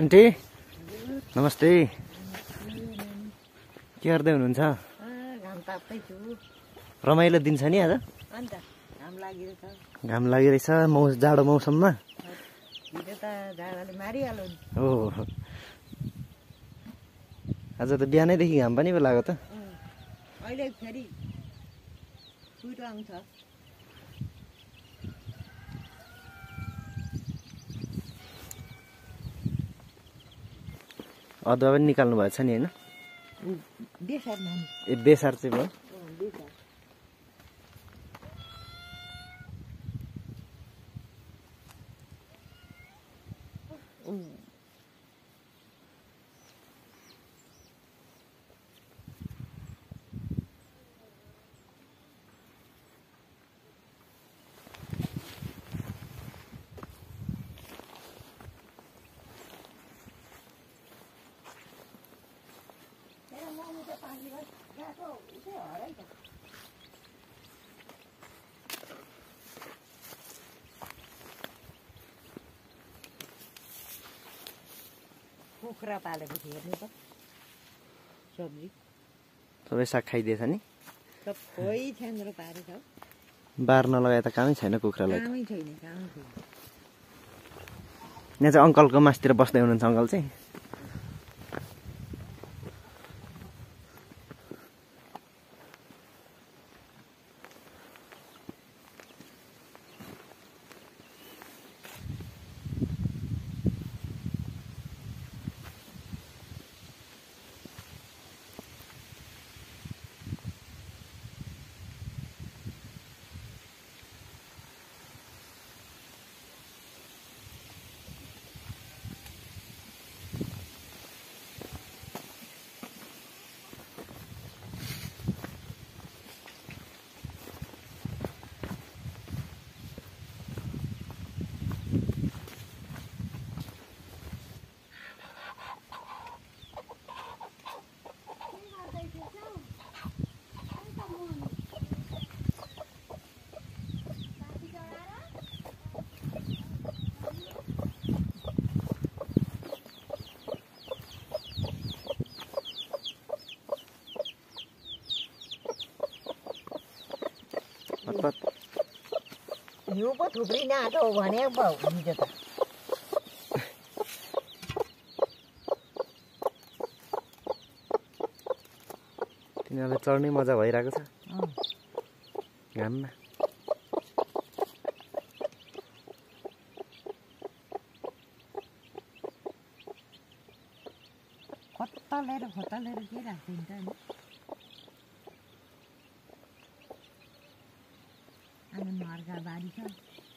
aunty नमस्ते के गर्दै हुनुहुन्छ घाम ताप्दै छु रमाइलो दिन छ नि आज अन्त घाम लागिरहेछ घाम लागिरहेछ जाडो मौसममा हिजो त जाडाले मारिहाल्यो हो आज त बिहानैदेखि घाम पनि पो लाग्यो त अहिले फेरि कुइरो आउँछ अदुवा पनि निकाल्नु भएको छ नि हैन बेसार नानी ए बेसार चाहिँ भयो बेसार कुखुरा पालेको थियो हेर्नु त सब्जी सबै साग खाइदिएछ नि सबै छ्यान्द्रो पारेछ बार नलगाए त कामै छैन कुखुरालाई कामै छैन यहाँ चाहिँ अङ्कलको मासतिर बस्दै हुनुहुन्छ अङ्कल चाहिँ हिउँ पो थुप्रिन आँटो हो भने हिजो त तिनीहरूलाई चढ्नै मजा भइरहेको छ घाममा खोतलेर के राखिदिन्छ नि आँगनमा अर्का बारी छ